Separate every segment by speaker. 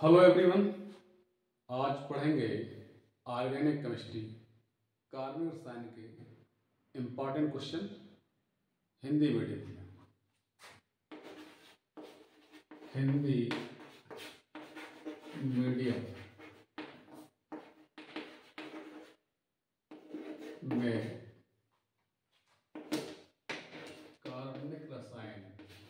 Speaker 1: Hello everyone. आज पढ़ेंगे organic chemistry कार्बनिक रसायन के इम्पॉर्टेंट क्वेश्चन हिंदी मीडियम में। हिंदी मीडियम में कार्बनिक रसायन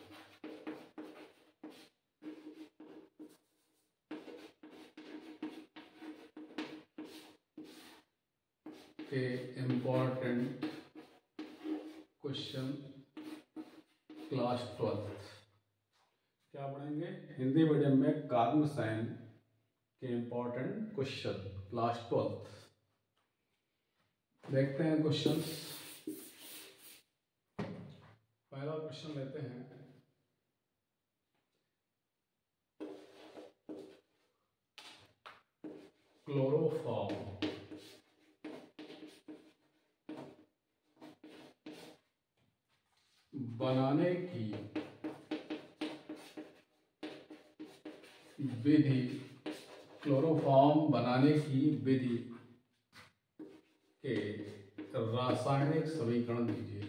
Speaker 1: के इम्पॉर्टेंट क्वेश्चन क्लास 12। क्या पढ़ेंगे? हिंदी मीडियम में कार्बनिक रसायन के इम्पॉर्टेंट क्वेश्चन क्लास 12। देखते हैं क्वेश्चन। पहला क्वेश्चन लेते हैं। क्लोरोफॉर्म बनाने की विधि, क्लोरोफॉर्म बनाने की विधि के रासायनिक समीकरण दीजिए।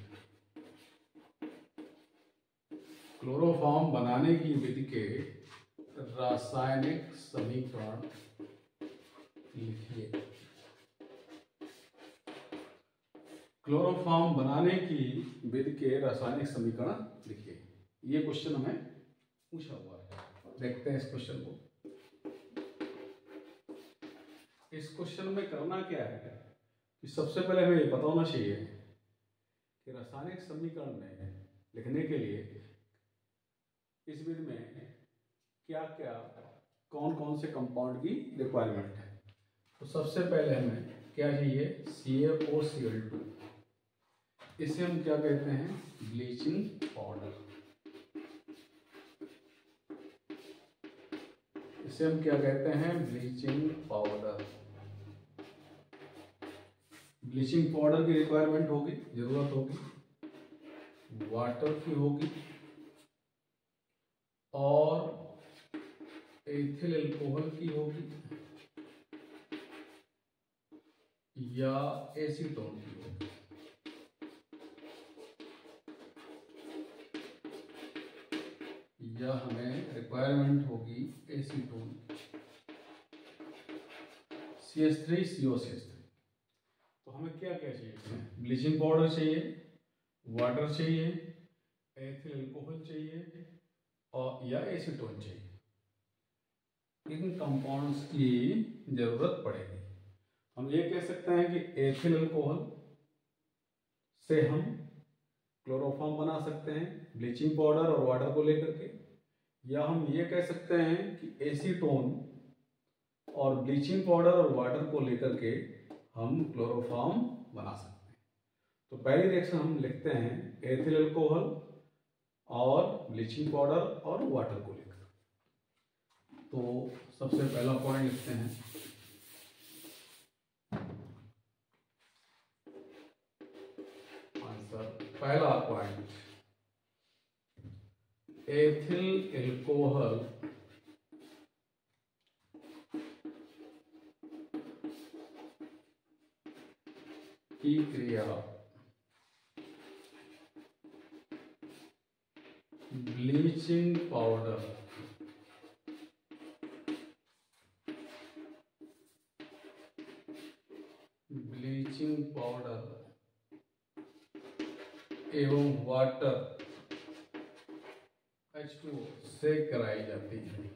Speaker 1: क्लोरोफॉर्म बनाने की विधि के रासायनिक समीकरण लिखिए। क्लोरोफॉर्म बनाने की विधि के रासायनिक समीकरण लिखिए। ये क्वेश्चन हमें पूछा हुआ है। देखते हैं इस क्वेश्चन को। इस क्वेश्चन में करना क्या है कि सबसे पहले हमें ये पता होना चाहिए कि रासायनिक समीकरण में लिखने के लिए इस विधि में क्या क्या कौन कौन से कंपाउंड की रिक्वायरमेंट है। तो सबसे पहले हमें क्या चाहिए? CaOCl2। इसे हम क्या कहते हैं? Bleaching powder. इसे हम क्या कहते हैं? Bleaching powder. ब्लीचिंग पाउडर की रिक्वायरमेंट होगी, जरूरत होगी, वाटर की होगी और एथिल अल्कोहल की होगी या एसीटोन की होगी। या हमें रिक्वायरमेंट होगी एसीटोन, CH3COCH3। तो हमें क्या क्या चाहिए? ब्लीचिंग पाउडर चाहिए, वाटर चाहिए, एथिल अल्कोहल चाहिए और या एसीटोन चाहिए। इन कंपाउंड्स की जरूरत पड़ेगी। हम ये कह सकते हैं कि एथिल अल्कोहल से हम क्लोरोफॉर्म बना सकते हैं ब्लीचिंग पाउडर और वाटर को लेकर के, या हम ये कह सकते हैं कि एसीटोन और ब्लीचिंग पाउडर और वाटर को लेकर के हम क्लोरोफॉर्म बना सकते हैं। तो पहली रिएक्शन हम लिखते हैं एथिल अल्कोहल और ब्लीचिंग पाउडर और वाटर को लेकर। तो सबसे पहला पॉइंट लिखते हैं। आंसर पहला पॉइंट, एथिल अल्कोहल की क्रिया ब्लीचिंग पाउडर एवं वाटर H2O से कराई जाती है।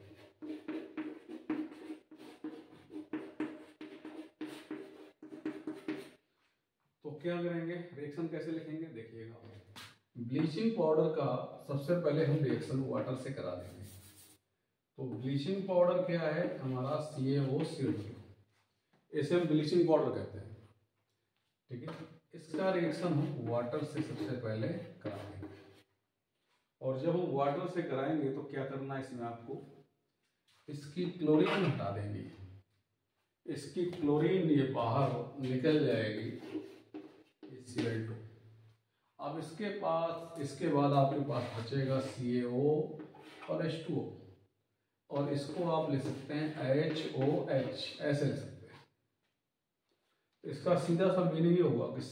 Speaker 1: तो क्या करेंगे? रिएक्शन कैसे लिखेंगे देखिएगा। ब्लीचिंग पाउडर का सबसे पहले हम रिएक्शन वाटर से करा देंगे। तो ब्लीचिंग पाउडर क्या है? हमारा CaOCl2। इसे हम ब्लीचिंग पाउडर कहते हैं, ठीक है। इसका रिएक्शन हम वाटर से सबसे पहले कराएंगे। और जब हम वाटर से कराएंगे तो क्या करना है इसमें आपको? इसकी क्लोरीन हटा देंगे। इसकी क्लोरीन ये बाहर निकल जाएगी, Cl2। अब इसके बाद आपके पास बचेगा CaO और H2O। और इसको आप ले सकते हैं HOH, ऐसे ले सकते हैं। इसका सीधा सा मीनिंग ये होगा कि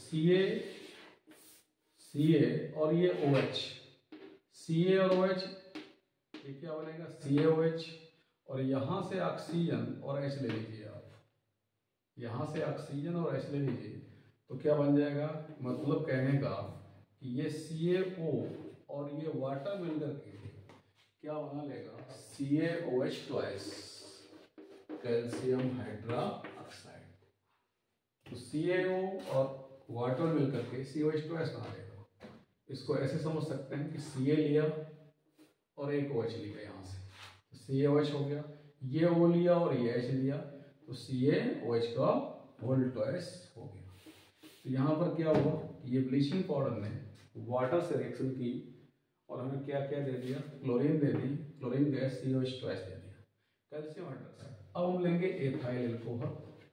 Speaker 1: CA और ये OH, CA और OH, ये क्या बनेगा CaOH, और यहाँ से ऑक्सीजन और H ले लीजिए आप, यहाँ से ऑक्सीजन और H ले लीजिए, तो क्या बन जाएगा, मतलब कहने का कि ये CaO और ये वाटर मिलकर के क्या बना लेगा CaOH ट्वाइस, कैल्शियम हाइड्रोक्साइड। तो CaO और वाटर मिलकर के CaOH ट्वाइस बना लेगा। इसको ऐसे समझ सकते हैं कि Ca लिया और एक OH लिया यहाँ से, तो CaOH हो गया, ये O लिया और ये H लिया, तो CaOH का होल ट्वाइस हो गया। तो यहाँ पर क्या हुआ, ये ब्लीचिंग पाउडर ने वाटर से रिएक्शन की और हमें क्या क्या दे दिया, क्लोरीन दे दी, क्लोरीन गैस CaOH ट्वाइस दे दिया, कैल्शियम हाइड्रोक्साइड। अब हम लेंगे एथाइल एल्कोहल,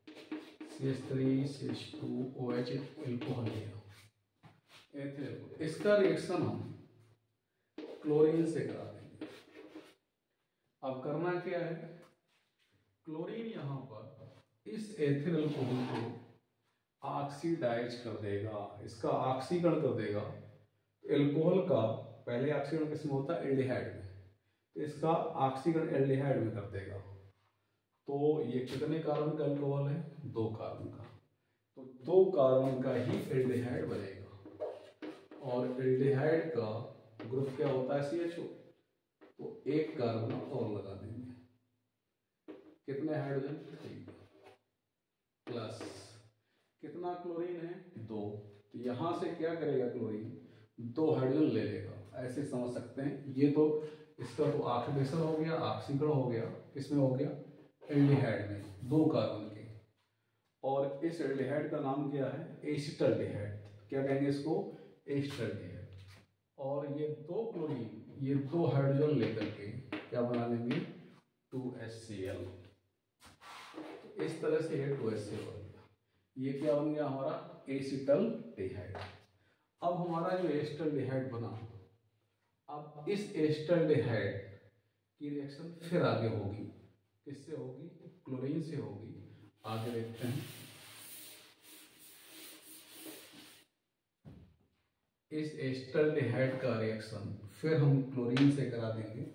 Speaker 1: CH3CH2OH एल्कोहल लिया, एथिल एल्कोहल, इसका रिएक्शन हम क्लोरीन से करा देंगे। अब करना क्या है, क्लोरीन यहाँ पर इस एथिल अल्कोहल को ऑक्सीडाइज कर देगा, इसका ऑक्सीकरण कर देगा। एल्कोहल का पहले ऑक्सीकरण किसमें होता है, एल्डिहाइड में, तो इसका ऑक्सीकरण एल्डिहाइड में कर देगा। तो ये कितने कार्बन का अल्कोहल है, 2 कार्बन का, तो 2 कार्बन का ही एल्डिहाइड बनेगा। और एल्डिहाइड का ग्रुप क्या होता है CHO, तो 1 कार्बन और लगा देंगे, कितने हाइड्रोजन, 3 प्लस कितना क्लोरीन है, 2, तो यहाँ से क्या करेगा क्लोरीन, 2 हाइड्रोजन ले लेगा, ऐसे समझ सकते हैं। ये तो इसका तो ऑक्सीडेशन हो गया, ऑक्सीकरण हो गया, किसमें हो गया, एल्डिहाइड में, 2 कार्बन के। और इस एल्डिहाइड का नाम क्या है, एसिटाल्डिहाइड, क्या कहेंगे इसको, एसिटाल्डिहाइड। और ये 2 क्लोरीन, ये 2 हाइड्रोजन लेकर के क्या बना लेंगे, 2HCl। इस तरह से ये 2HCl बन गया, ये क्या बन गया हमारा, एसिटाल्डिहाइड। अब हमारा जो एसिटाल्डिहाइड बना, अब इस एसिटाल्डिहाइड की रिएक्शन फिर आगे होगी, किससे होगी, क्लोरीन से होगी। आगे देखते हैं, इस एसिटाल्डिहाइड का रिएक्शन फिर हम क्लोरीन से करा देंगे।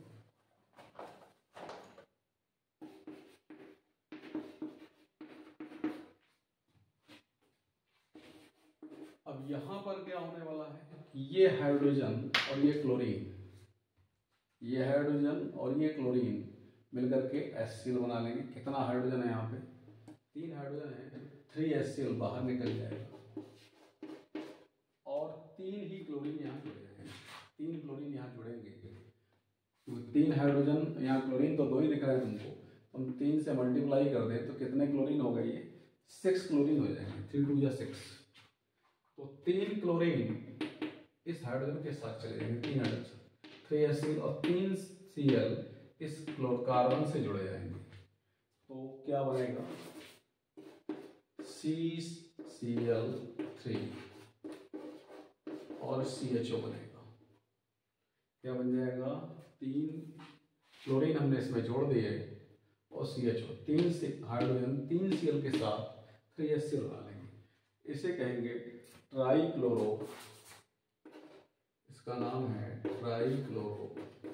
Speaker 1: अब यहां पर क्या होने वाला है, ये हाइड्रोजन और ये क्लोरीन, ये हाइड्रोजन और ये क्लोरीन मिलकर के HCl बना लेंगे। कितना हाइड्रोजन है यहाँ पे, 3 हाइड्रोजन है, 3HCl बाहर निकल जाएगा और 3 ही क्लोरीन यहाँ जुड़ेंगे, 3 क्लोरीन यहाँ जुड़ेंगे, तो 3 हाइड्रोजन, यहाँ क्लोरीन तो 2 ही दिख रहा है तुमको, तुम 3 से मल्टीप्लाई कर दे तो कितने क्लोरीन हो गए, ये 6 क्लोरीन हो जाएंगे, 3 2 या 6, तो 3 क्लोरीन इस हाइड्रोजन के साथ चले जाएंगे, 3 हाइड्रोजन, 3HCl और 3 Cl इस कार्बन से जुड़े जाएंगे, तो क्या बनेगा, CCl3 और CHO बनेगा। क्या बन जाएगा, 3 क्लोरीन हमने इसमें जोड़ दिए और CHO, 3 हाइड्रोजन 3 Cl के साथ 3HCl बना लेंगे, इसे कहेंगे ट्राइक्लोरो, इसका नाम है ट्राइक्लोरो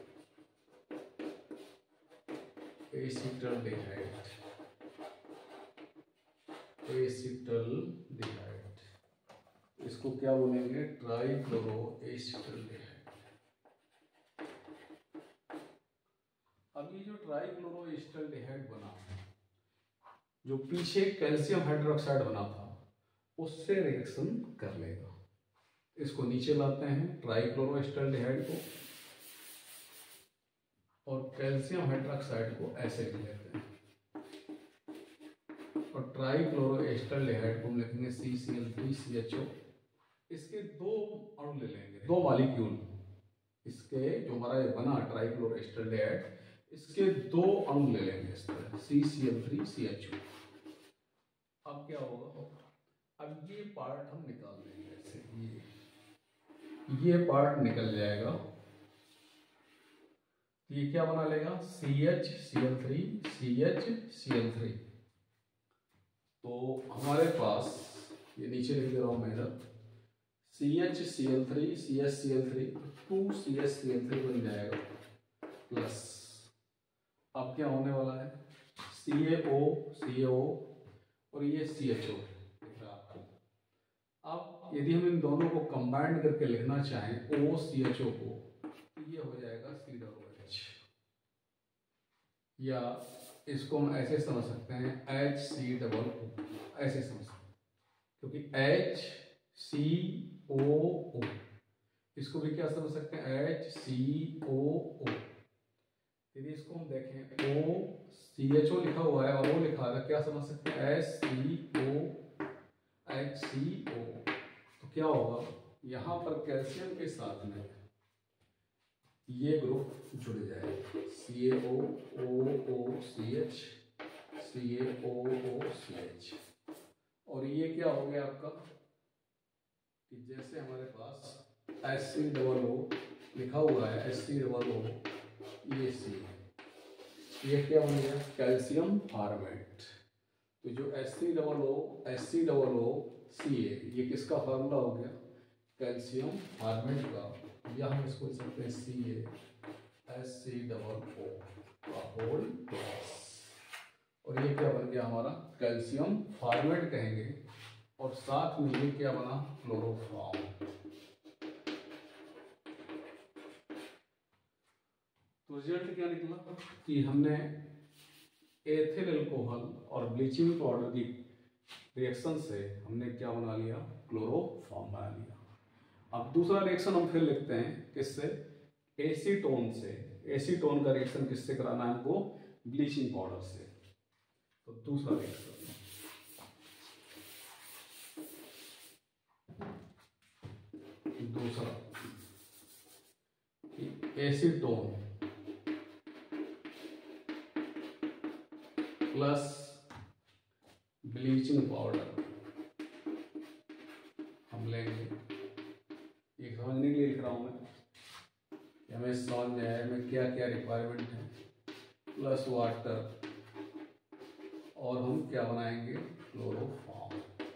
Speaker 1: एसिटाल्डिहाइड, एसिटाल्डिहाइड, इसको क्या बोलेंगे, ट्राइक्लोरो एसिटाल्डिहाइड। अब ये जो ट्राइक्लोरो एसिटाल्डिहाइड बना, जो पीछे कैल्शियम हाइड्रोक्साइड बना था उससे रिएक्शन कर लेगा। इसको नीचे लाते हैं ट्राइक्लोरो एसिटाल्डिहाइड को, और कैल्शियम हाइड्रोक्साइड को ऐसे लिख लेते हैं, और ट्राइक्लोरो एसिटाल्डिहाइड को हम लिखेंगे CCl3CHO। इसके 2 अणु ले लेंगे, 2 मॉलिक्यूल, इसके जो हमारा ये बना ट्राइक्लोरो एसिटाल्डिहाइड, इसके 2 अणु ले लेंगे इस तरह, CCl3CHO। अब क्या होगा, अब ये पार्ट हम निकाल देंगे, ऐसे ये पार्ट निकल जाएगा तो ये क्या बना लेगा, CHCl3 CHCl3। तो हमारे पास ये नीचे लिख दे रहा हूँ मैं इधर, CHCl3 CHCl3 2CHCl3 बन जाएगा प्लस, अब क्या होने वाला है CaO और ये CHO दिख रहा है आपको। अब यदि हम इन दोनों को कंबाइंड करके लिखना चाहें OCHO को, तो ये हो जाएगा COOH, या इसको हम ऐसे समझ सकते हैं HCOO, ऐसे समझ सकते हैं, क्योंकि HCOO, इसको भी क्या समझ सकते हैं HCOO। यदि इसको हम देखें OCHO लिखा हुआ है और वो लिखा है, क्या समझ सकते हैं HCO। तो क्या होगा, यहाँ पर कैल्शियम के साथ में ये ग्रुप जुड़ जाएगा CaOOCH CaOOCH। और ये क्या हो गया आपका, कि जैसे हमारे पास HCOO लिखा हुआ है HCOO, ये C, ये क्या बन गया कैल्शियम फॉर्मेट। तो जो HCOOCA ये किसका फार्मूला हो गया, कैल्शियम फॉर्मेट का, या हम इसको लिख सकते हैं CaHCOO का होल प्लस, और ये क्या बन गया हमारा कैल्शियम फॉर्मेट कहेंगे, और साथ में ये क्या बना क्लोरोफॉर्म। तो रिजल्ट क्या निकला कि हमने एथिल अल्कोहल और ब्लीचिंग पाउडर की रिएक्शन से हमने क्या बना लिया, क्लोरोफॉर्म बना लिया। अब दूसरा रिएक्शन हम फिर लिखते हैं किससे, एसीटोन से। एसीटोन का रिएक्शन किससे कराना है हमको, ब्लीचिंग पाउडर से। तो दूसरा रिएक्शन, दूसरा एसीटोन प्लस ब्लीचिंग पाउडर हम लेंगे। ये समझने के लिए लिख रहा हूं मैं, हमें समझ में आया में क्या क्या रिक्वायरमेंट है, प्लस वाटर, और हम क्या बनाएंगे क्लोरोफॉर्म।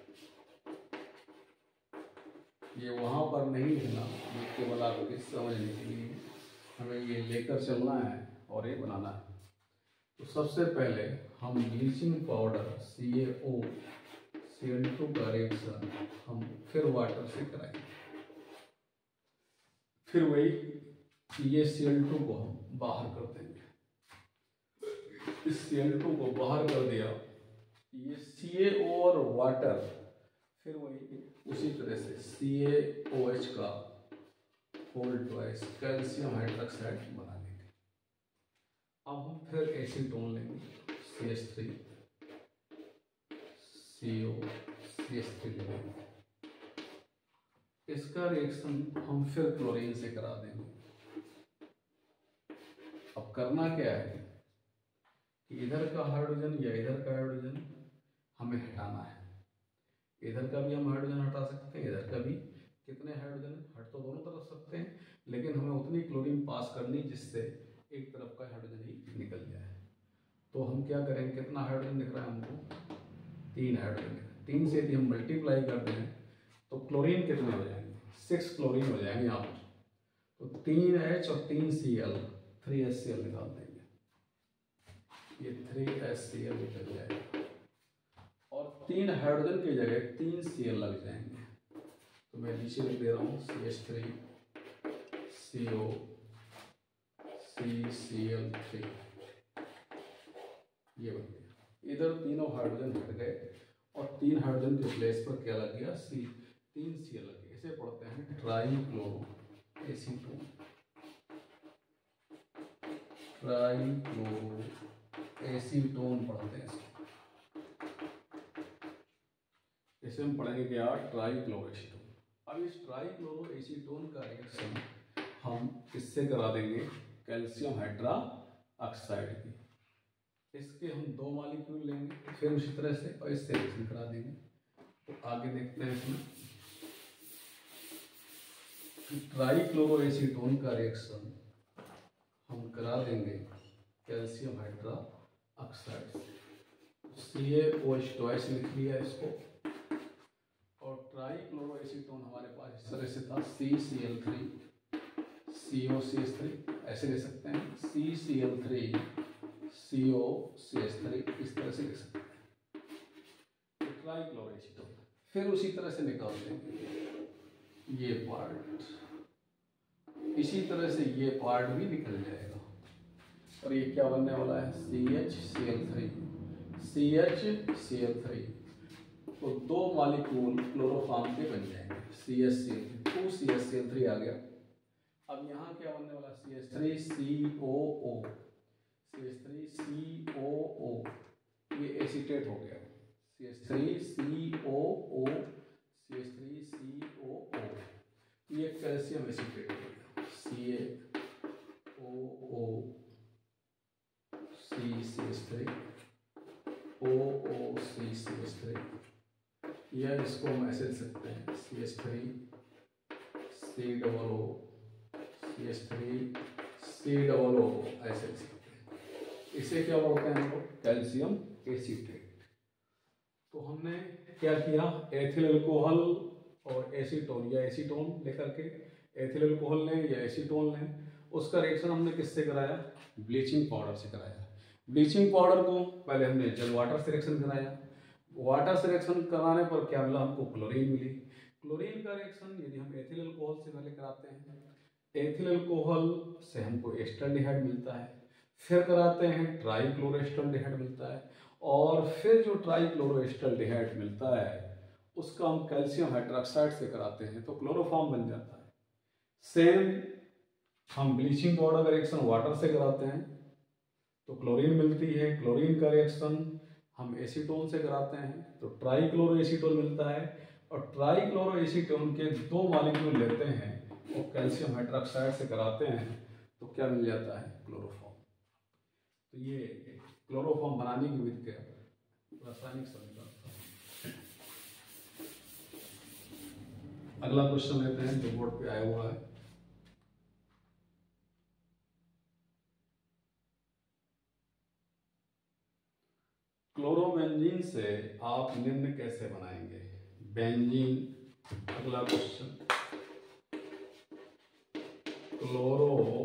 Speaker 1: ये वहां पर नहीं लिखना, ये केवल आपके समझने के लिए हमें ये लेकर चलना है और ये बनाना है। तो सबसे पहले हम ब्लीचिंग पाउडर CaOCl2 का रिएक्शन हम फिर वाटर से कराएंगे, फिर वही ये Cl2 को हम बाहर कर देंगे। इस Cl2 को बाहर कर दिया, ये CaO और वाटर फिर वही उसी तरह से CaOH का होल ट्वाइस कैल्शियम हाइड्रोक्साइड बना लेंगे। अब हम फिर एसीटोन लेंगे CH3CO CH3 लेंगे, इसका रिएक्शन हम फिर क्लोरीन से करा देंगे। अब करना क्या है कि इधर का हाइड्रोजन या इधर का हाइड्रोजन हमें हटाना है। इधर का भी हम हाइड्रोजन हटा सकते हैं, इधर का भी। कितने हाइड्रोजन हट तो दोनों तरफ सकते हैं, लेकिन हमें उतनी क्लोरीन पास करनी जिससे एक तरफ का हाइड्रोजन ही निकल जाए। तो हम क्या करेंगे, कितना हाइड्रोजन दिख रहा है हमको, 3 हाइड्रोजन। 3 से यदि हम मल्टीप्लाई करते हैं तो क्लोरीन कितने हो जाएंगे, 6 क्लोरीन हो जाएंगे यहाँ पर। तो 3H और 3Cl 3HCl निकाल देंगे, ये 3HCl निकल जाएगा, और 3 हाइड्रोजन की जगह 3Cl लग जाएंगे। तो मैं नीचे लिख दे रहा हूँ CH3CO CCl3, ये बन गया। इधर तीनों हाइड्रोजन हट गए और 3 हाइड्रोजन के प्लेस पर क्या लग गया, 3Cl लग गया। इसे पढ़ते हैं ट्राइक्लोरो एसीटोन, ट्राइक्लोरो एसीटोन पढ़ते हैं इसको। इसे हम पढ़ेंगे क्या, ट्राइक्लोरो एसीटोन। अब इस ट्राइक्लोरो एसीटोन का रिएक्शन हम किससे करा देंगे, कैल्शियम हाइड्रोक्साइड की। इसके हम 2 मॉलिक्यूल लेंगे फिर उसी तरह से, और इससे रिएक्शन करा देंगे। तो आगे देखते हैं इसमें ट्राइक्लोरो एसीटोन का रिएक्शन हम करा टकरा देंगे कैल्शियम हाइड्रा ऑक्साइड से। CaOH ट्वाइस लिख लिया इसको, और ट्राईक्लोरोएसीटोन हमारे पास इस तरह से था CCl3 COCH3, ऐसे ले सकते हैं CCl3 COCH3, इस तरह से लिख सकते हैं तो ट्राईक्लोरोएसीटोन। फिर उसी तरह से निकाल देंगे ये पार्ट, इसी तरह से ये पार्ट भी निकल जाएगा, और ये क्या बनने वाला है CHCl3 तो दो मॉलिक्यूल क्लोरोफॉर्म के बन जाएंगे CHCl3, 2CHCl3 आ गया। अब यहाँ क्या बनने वाला CH3COO, CH3COO, ये एसीटेट हो गया CH3COO, CH3COO, ये कैल्शियम एसीटेट हो गया CaOO CCH3 OOCCH3, या इसको हम ऐसे लिख सकते हैं CH3 COO CH3 COO, ऐसे लिख सकते हैं। इसे क्या बोलते हैं हम लोग, कैल्शियम एसीटेट। तो हमने क्या किया, एथिल अल्कोहल और एसीटोन या एसीटोन लेकर के एथिल अल्कोहल लें या एसीटोन लें, उसका रिएक्शन हमने किससे कराया, ब्लीचिंग पाउडर से कराया। ब्लीचिंग पाउडर को पहले हमने जल वाटर से रिएक्शन कराया, वाटर से रिएक्शन कराने पर क्या मिला हमको, क्लोरीन मिली। क्लोरीन का रिएक्शन यदि हम एथिल अल्कोहल से पहले कराते हैं, एथिल अल्कोहल से हमको एस्टल्डिहाइड मिलता है, फिर कराते हैं ट्राईक्लोरोएस्टल्डिहाइड मिलता है, और फिर जो ट्राईक्लोरोएस्टल्डिहाइड मिलता है उसका हम कैल्शियम हाइड्रोक्साइड से कराते हैं तो क्लोरोफॉर्म बन जाता है। सेम हम ब्लीचिंग पाउडर का रिएक्शन वाटर से कराते हैं तो क्लोरीन मिलती है, क्लोरीन का रिएक्शन हम एसीटोन से कराते हैं तो ट्राईक्लोरोएसीटोन मिलता है, और ट्राईक्लोरोएसीटोन के दो मॉलिक्यूल लेते हैं और कैल्शियम हाइड्रोक्साइड से कराते हैं तो क्या मिल जाता है, क्लोरोफॉर्म। तो ये क्लोरोफॉर्म बनाने की विधि का रासायनिक समीकरण था। अगला क्वेश्चन लेते हैं जो बोर्ड पे आया हुआ है। क्लोरोबेंजीन से आप निम्न कैसे बनाएंगे, बेंजीन। अगला क्वेश्चन, क्लोरो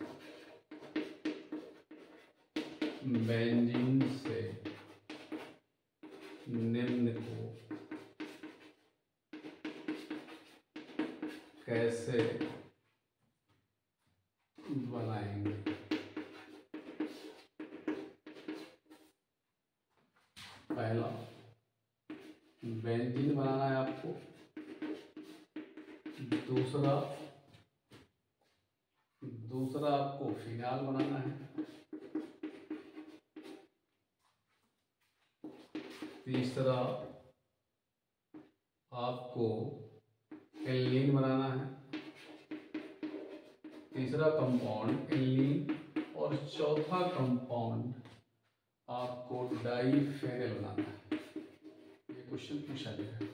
Speaker 1: बेंजीन से निम्न को कैसे बनाएंगे। पहला बेंजीन बनाना है आपको, दूसरा आपको फिनाल बनाना है, तीसरा आपको एल्लीन बनाना है, तीसरा कंपाउंड एल्लीन, और चौथा कंपाउंड आपको डाइफेनल बनाना है। ये क्वेश्चन पूछा गया है।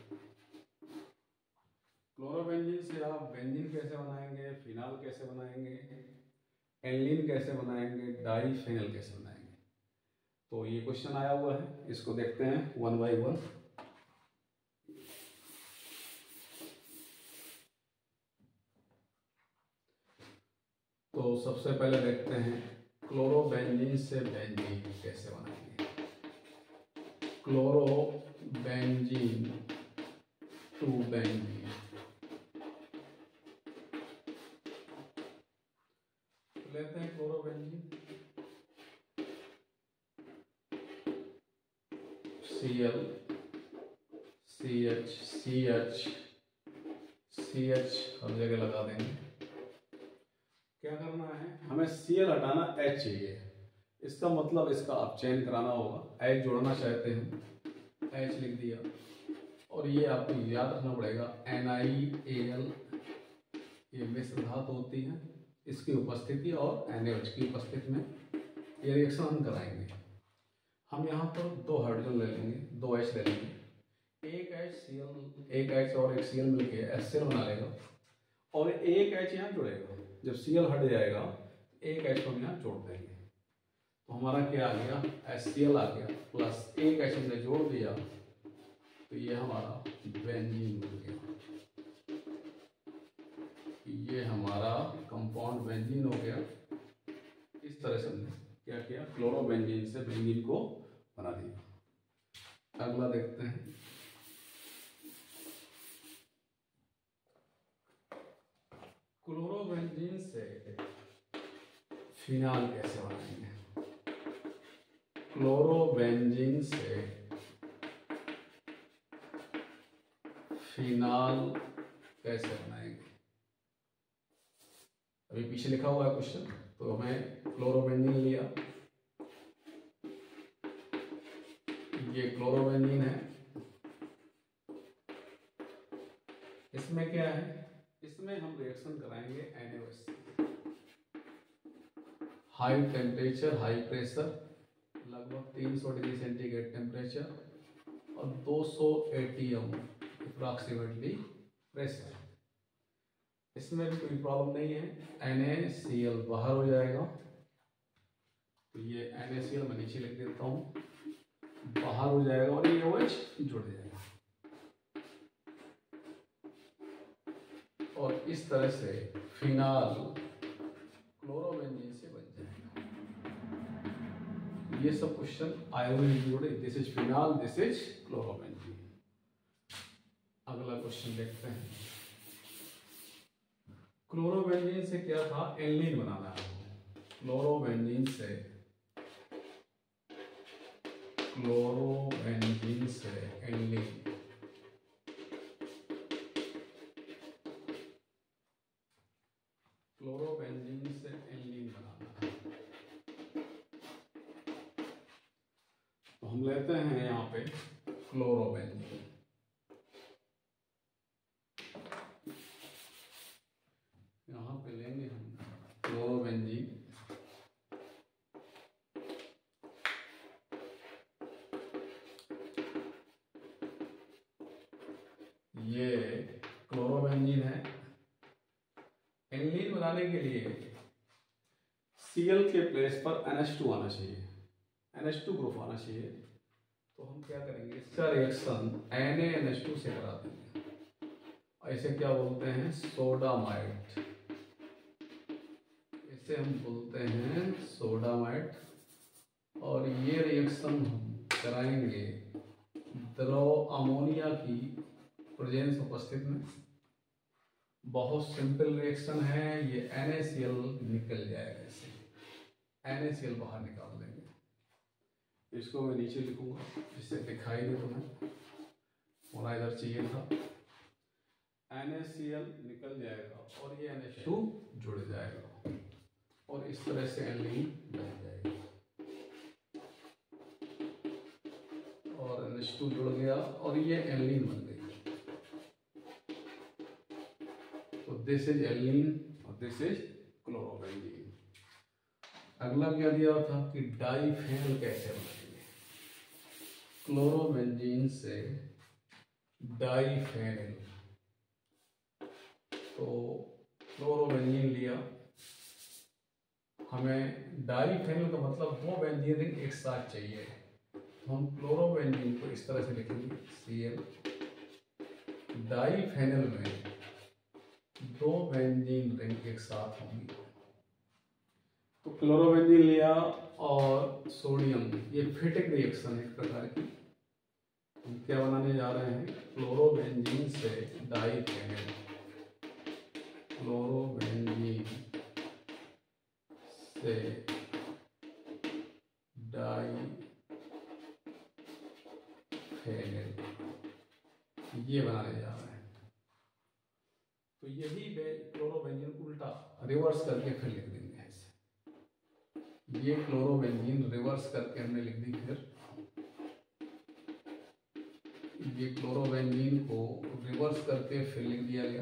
Speaker 1: क्लोरोबेंजीन से आप बेंजीन कैसे बनाएंगे, फिनाल कैसे बनाएंगे, एल्लीन कैसे बनाएंगे, डाइफेनल कैसे बनाएंगे, तो ये क्वेश्चन आया हुआ है, इसको देखते हैं वन बाय वन। तो सबसे पहले देखते हैं क्लोरोबेंजीन से बेंजीन कैसे बनाएंगे। क्लोरोबेंजीन टू बेंजीन, लेते हैं chlorobenzene, Cl CH CH CH हर जगह लगा देंगे। क्या करना है, हमें Cl हटाना, H चाहिए, इसका मतलब इसका आप चयन कराना होगा। H जोड़ना चाहते हैं, H लिख दिया, और ये आपको याद रखना पड़ेगा NiAl, ये मिश्र धातु होती है, इसकी उपस्थिति और NaOH की उपस्थिति में ये रिएक्शन हम कराएंगे। हम यहाँ पर दो हाइड्रोजन ले लेंगे, दो H ले लेंगे, एक H और एक Cl मिलके HCl बना लेगा, और एक H यहाँ जुड़ेगा। जब Cl हट जाएगा एक H हम यहाँ जोड़ देंगे, तो हमारा क्या आ गया, HCl आ गया, प्लस एक H हमने जोड़ दिया तो ये हमारा बेंजीन बन गया। ये हमारा कंपाउंड बेंजीन हो गया। इस तरह से हमने क्या किया, क्लोरोबेंजीन से बेंजीन को बना दिया। अगला देखते हैं, क्लोरोबेंजीन से फिनाल कैसे बनाएंगे। क्लोरोबेंजीन से फिनाल कैसे बनाएंगे, अभी पीछे लिखा हुआ है क्वेश्चन, तो हमें क्लोरोबेंजीन लिया, ये क्लोरोबेंजीन है, इसमें क्या है, इसमें हम रिएक्शन कराएंगे NaOH, high temperature high pressure, लगभग 300 डिग्री सेंटीग्रेड टेम्परेचर और 200 ATM अप्रॉक्सीमेटली प्रेशर। इसमें भी कोई प्रॉब्लम नहीं है, NaCl बाहर हो जाएगा, तो ये NaCl मैं नीचे लिख देता हूँ, बाहर हो जाएगा और ये OH जुड़ जाएगा, और इस तरह से फिनाल क्लोरोबेंजीन से बन जाएगा। ये सब क्वेश्चन आए हुए जुड़े, this is phenol, this is chlorobenzene. अगला क्वेश्चन देखते हैं, क्लोरोबेंजीन से क्या था, एल्नीन बनाना है। क्लोरोबेंजीन से एल्नीन, क्लोरोबेंजीन से एल्नीन बनाना है, तो हम लेते हैं यहाँ पे क्लोरोबेंजीन, यहाँ पे लेंगे हम क्लोरोबेंजीन, ये क्लोरोबेंजीन है। एल्नीन बनाने के लिए Cl के प्लेस पर NH2 आना चाहिए, NH2 ग्रुप आना चाहिए, तो हम क्या करेंगे, इसका रिएक्शन NaNH2 से करा देंगे, ऐसे क्या बोलते हैं, सोडामाइड, इसे हम बोलते हैं सोडामाइड, और ये रिएक्शन हम कराएंगे द्रव अमोनिया की प्रेजेंस उपस्थित में। बहुत सिंपल रिएक्शन है, ये NaCl निकल जाएगा, इससे NaCl बाहर निकाल देंगे, इसको मैं नीचे लिखूंगा जिससे दिखाई दे तुम्हें, होना इधर चाहिए था, NaCl निकल जाएगा और ये NH2 जुड़ जाएगा और इस तरह से एल्नीन बन जाएगा, और NH2 जुड़ गया और ये एल्नीन बन गई, तो दिस इज एल्नीन और दिस इज क्लोरोबेंजीन। अगला क्या दिया था कि डाइफेनल कैसे बनाएंगे, क्लोरोबेंजीन से डाइफेनल, तो क्लोरोबेंजीन लिया, हमें डाइफेनल का मतलब दो बेंजीन रिंग एक साथ चाहिए, तो हम क्लोरोबेंजीन को इस तरह से लिखेंगे Cl, डाइफेनल में दो बेंजीन रिंग एक साथ होंगी, तो क्लोरोबेंजीन लिया और सोडियम, ये फिटिक रिएक्शन है एक प्रकार की, हम क्या बनाने जा रहे हैं, क्लोरोबेंजीन से डाइफेनल, क्लोरोबेंजीन से डाइफेनल, ये बनाने जा रहे हैं, तो यही क्लोरोबेंजीन उल्टा रिवर्स करके फिर लिख देंगे ऐसे, ये क्लोरोबेंजीन रिवर्स करके हमने लिख दी, फिर ये क्लोरोबेंजीन को रिवर्स करके फिर लिख दिया गया।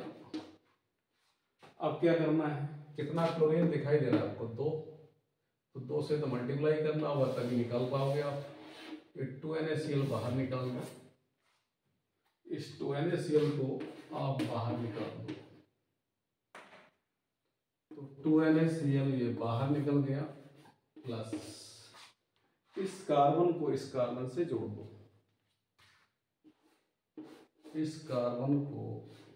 Speaker 1: अब क्या करना है, कितना क्लोरीन दिखाई दे रहा है आपको, 2, तो 2 से तो मल्टीप्लाई करना होगा तभी निकाल पाओगे आप, ये 2NaCl बाहर निकाल दो, इस 2NaCl को आप बाहर निकाल दो, तो 2NaCl ये बाहर निकल गया, प्लस इस कार्बन को इस कार्बन से जोड़ दो, इस कार्बन को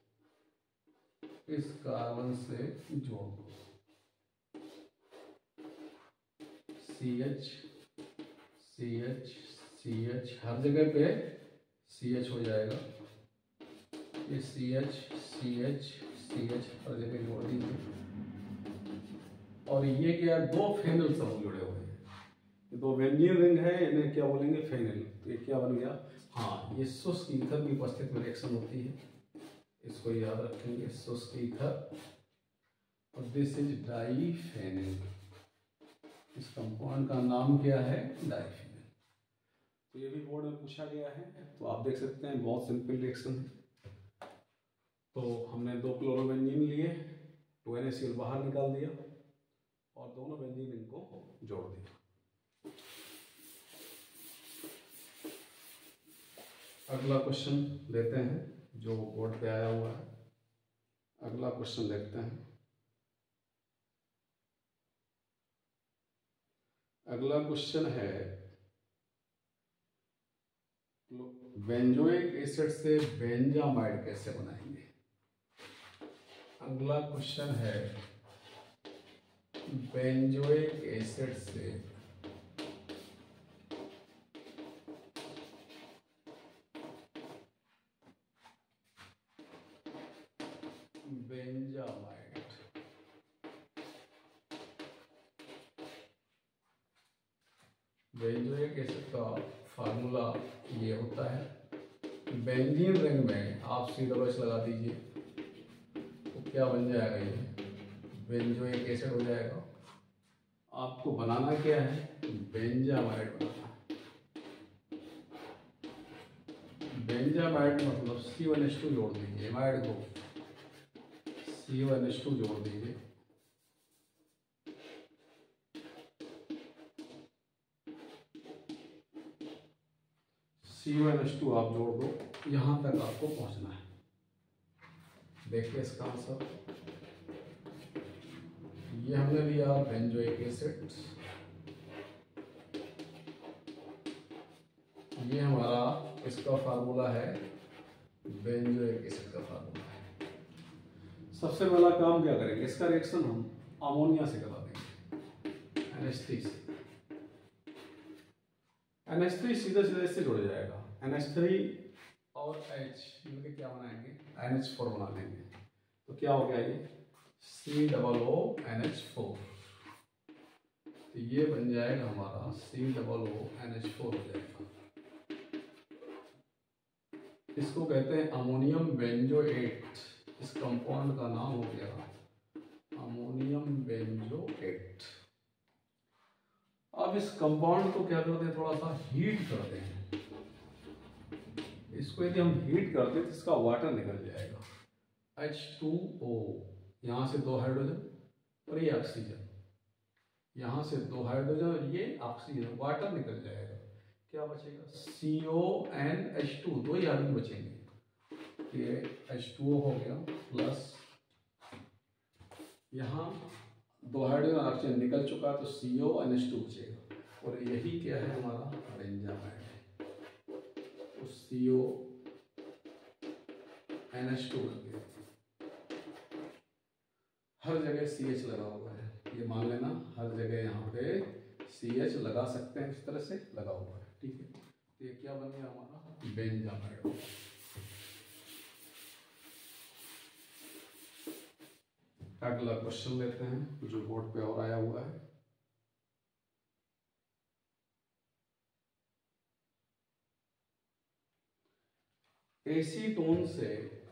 Speaker 1: इस कार्बन से जोड़ दो, CH CH CH हर जगह पे CH हो जाएगा, ये CH CH CH हर जगह जोड़ दीजिए। और ये क्या, दो फेनल समूह जुड़े हुए हैं, ये दो बेंजीन रिंग है, इन्हें क्या बोलेंगे, फेनल। तो ये क्या बन गया, हाँ ये शुष्क ईथर की उपस्थिति में रिएक्शन होती है, इसको याद रखेंगे, शुष्क ईथर। और दिस इज डाईफेनिल, इस कंपाउंड का नाम क्या है, डाईफेनिल। तो ये भी बोर्ड में पूछा गया है, तो आप देख सकते हैं बहुत सिंपल रिएक्शन है। तो हमने दो क्लोरोबेंजीन लिए, 2NaCl बाहर निकाल दिया और दोनों बेंजीन इनको जोड़ दिया। अगला क्वेश्चन लेते हैं जो बोर्ड पे आया हुआ है। अगला क्वेश्चन देखते हैं। अगला क्वेश्चन है, बेंजोइक एसिड से बेंजामाइड कैसे बनाएंगे। अगला क्वेश्चन है, बेंजोइक एसिड से बेंजामाइड बेंजोइक एसिड का फार्मूला ये होता है, बेंजीन रिंग में आप C+H लगा दीजिए तो क्या बन जाएगा, ये बेंजोइक एसिड हो जाएगा। आपको बनाना क्या है, बेंजामाइड बनाना है। बेंजामाइड मतलब C1H2 जोड़ दीजिए, एमाइड को C1H2 जोड़ दीजिए, C1H2 आप जोड़ दो, यहां तक आपको पहुंचना है। देखिए इसका आंसर, ये हमने लिया बेंजोइक एसिड, ये हमारा इसका फार्मूला है, बेंजोइक एसिड का फार्मूला है। सबसे पहला काम क्या करेंगे, इसका रिएक्शन हम अमोनिया से करा देंगे, NH3 से। NH3 सीधा सीधा इससे जुड़ जाएगा, NH3 और H मिलकर क्या बनाएंगे, NH4 बना लेंगे। तो क्या हो गया, ये COONH4, तो ये बन जाएगा हमारा COONH4 हो जाएगा। इसको कहते हैं अमोनियम बेंजोएट, इस कंपाउंड का नाम हो गया अमोनियम बेंजोएट। अब इस कंपाउंड को क्या करते हैं, थोड़ा सा हीट करते हैं। इसको यदि हम हीट करते हैं तो इसका वाटर निकल जाएगा, H2O, यहाँ से दो हाइड्रोजन और ये ऑक्सीजन, यहाँ से दो हाइड्रोजन और ये ऑक्सीजन, वाटर निकल जाएगा। क्या बचेगा, CONH2, दो ही हाइड्रोजन बचेंगे, ये H2O हो गया, प्लस यहाँ दो हाइड्रोजन ऑक्सीजन निकल चुका तो CONH2 बचेगा, और यही क्या है हमारा बेंजामाइड है। तो CONH2 बन गया, हर जगह CH लगा हुआ है, ये मान लेना हर जगह यहाँ पे CH लगा सकते हैं, इस तरह से लगा हुआ है, ठीक है। तो ये क्या बन गया हमारा बेंजामाइड। अगला क्वेश्चन लेते हैं जो बोर्ड पे और आया हुआ है। एसीटोन से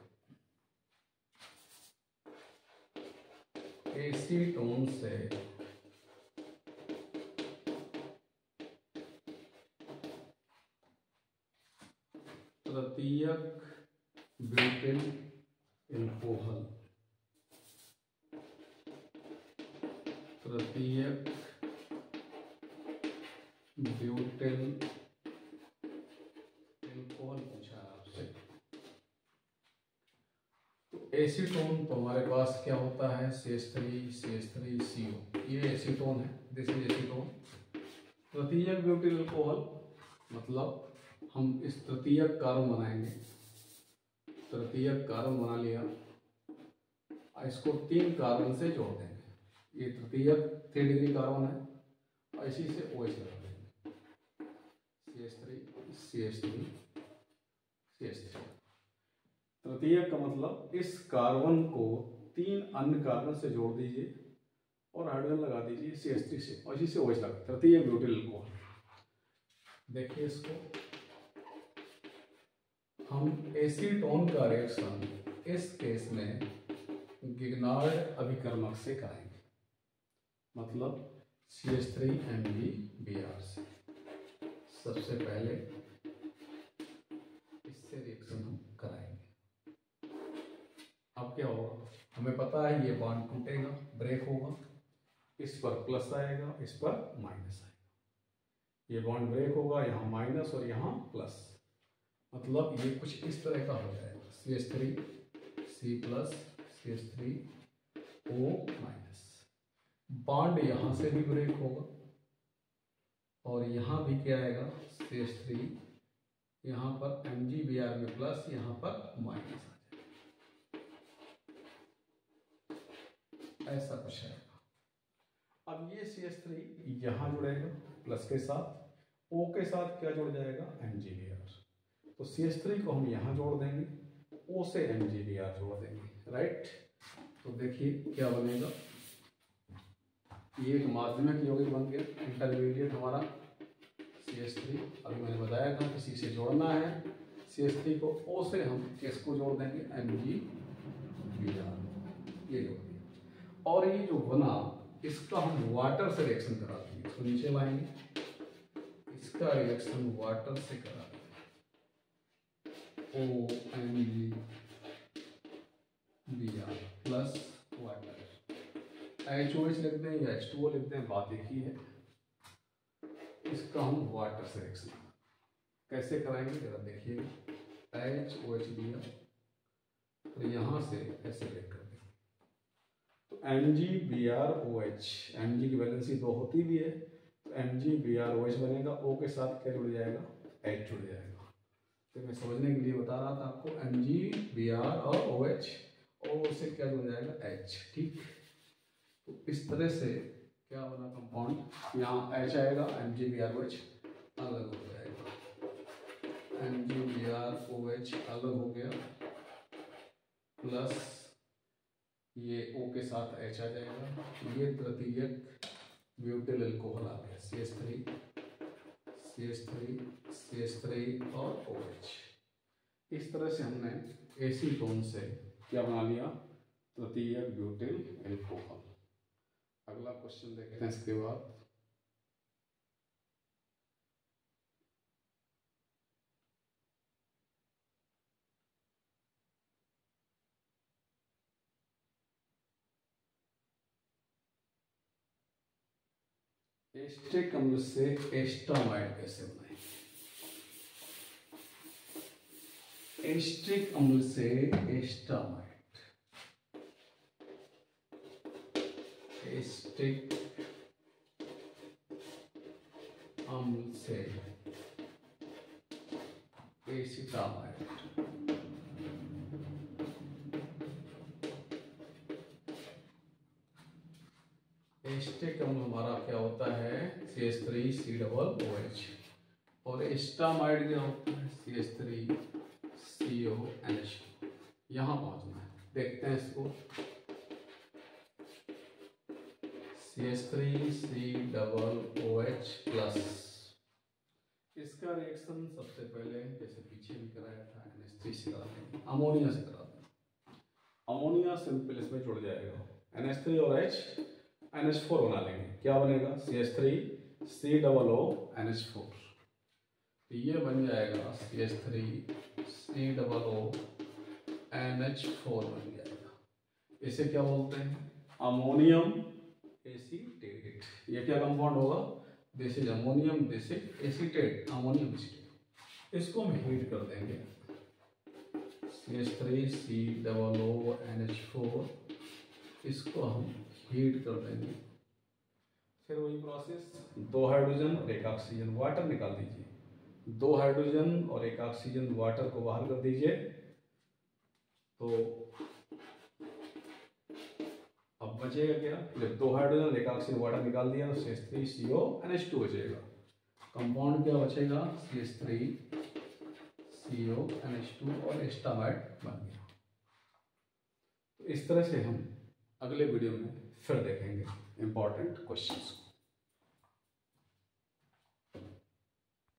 Speaker 1: तृतीयक ब्यूटेन एल्कोहल, तृतीयक ब्यूटेन एल्कोहल पूछा है आपसे। तो एसीटोन तो हमारे पास क्या होता है, CH3CO, ये एसीटोन है, दिस इज एसीटोन। तृतीयक ब्यूटिल अल्कोहल मतलब हम इस तृतीयक कार्बन बनाएंगे, तृतीयक कार्बन बना लिया, इसको 3 कार्बन से जोड़ देंगे। ये तृतीयक 3 डिग्री कार्बन है और इसी से OH लगा देंगे, CH3 तृतीयक का मतलब इस कार्बन को 3 अन्य कार्बन से जोड़ दीजिए और हाइड्रोजन लगा दीजिए CH3 से और इसी से OH लगा, तृतीयक ब्यूटिल अल्कोहल। देखिए इसको हम एसीटोन का रिएक्शन इस केस में गिग्नार्ड अभिकर्मक से कराएंगे, मतलब CH3MgBr से। सबसे पहले इससे रिएक्शन हम कराएंगे। अब क्या होगा, हमें पता है ये बॉन्ड टूटेगा, ब्रेक होगा, इस पर प्लस आएगा, इस पर माइनस आएगा, ये बॉन्ड ब्रेक होगा, यहाँ माइनस और यहाँ प्लस, मतलब ये कुछ इस तरह का हो जाएगा, CH3C+, CH3O-। बॉन्ड यहाँ से भी ब्रेक होगा और यहाँ भी क्या आएगा, CH3, यहाँ पर MgBr में प्लस, यहाँ पर माइनस आ जाएगा, ऐसा कुछ आएगा। अब ये CH3 यहाँ जुड़ेगा प्लस के साथ, O के साथ क्या जुड़ जाएगा, MgBr, तो CH3 को हम यहाँ जोड़ देंगे, O से MgBr जोड़ देंगे, राइट। तो देखिए क्या बनेगा, ये एक माध्यमिक यौगिक बन गया, इंटरमीडिएट हमारा CH3। अभी मैंने बताया था किसी से जोड़ना है CH3 को, O से हम किसको जोड़ देंगे, MgBr, ये जोड़ दिया। और ये जो बना इसका हम वाटर से रिएक्शन करा देंगे, इसको नीचे लाएंगे, इसका रिएक्शन वाटर से करा देंगे, OMgBr प्लस वाटर, HOH लिख दें या H2O लिख दें, बात एक ही है। इसका हम वाटर से रिएक्शन कैसे कराएंगे जरा देखिए, HOH लिया तो यहाँ से ऐसे ब्रेक कर देंगे, तो MgBrOH, Mg की वैलेंसी 2 होती भी है, तो MgBrOH बनेगा, O के साथ क्या जुड़ जाएगा, H जुड़ जाएगा। तो मैं समझने के लिए बता रहा था आपको, MgBr और OH, O से क्या जुड़ जाएगा, H, ठीक। तो इस तरह से क्या बना कंपाउंड, यहाँ H आएगा, MgBrOH अलग हो जाएगा, MgBrOH अलग हो गया, प्लस ये O के साथ H आ जाएगा, ये तृतीयक ब्यूटिल अल्कोहल आ गया, CH3 और OH। इस तरह से हमने एसीटोन से क्या बना लिया, तृतीयक ब्यूटिल अल्कोहल। अगला क्वेश्चन देखते हैं इसके बाद, एस्टिक अम्ल से एस्टामाइड कैसे बनाएं। एस्टिक अम्ल से एस्टामाइड, एस्टिक अम्ल से एसिटामाइड। एस्टिक अम्ल हमारा क्या होता है, CH3COOH, और एस्टामाइड क्या होता है, CH3CONH। यहाँ पहुंचना है, देखते हैं इसको, CH3COOH प्लस, इसका रिएक्शन सबसे पहले जैसे पीछे भी कराया था NH3 से करा देंगे, अमोनिया से करा देंगे, अमोनिया सिंपल इसमें जुड़ जाएगा, NH3 और H NH4 बना लेंगे, क्या बनेगा, CH3COONH4, ये बन जाएगा CH3COONH4 बन जाएगा। इसे क्या बोलते हैं, अमोनियम एसीटेट। ये क्या कंपाउंड होगा, this is ammonium, this is acetate, ammonium acetate. इसको हम हीट कर देंगे, CH3COONH4, इसको हम हीट कर देंगे। फिर वही प्रोसेस, 2 हाइड्रोजन और 1 ऑक्सीजन, वाटर निकाल दीजिए। 2 हाइड्रोजन और 1 ऑक्सीजन, वाटर को बाहर कर दीजिए। तो अब बचेगा क्या, जब 2 हाइड्रोजन और 1 ऑक्सीजन वाटर निकाल दिया तो CH3CONH2 बचेगा। कंपाउंड क्या बचेगा, CH3CONH2 और एस्टामाइड बन गया। तो इस तरह से हम अगले वीडियो में फिर देखेंगे इंपॉर्टेंट क्वेश्चंस को।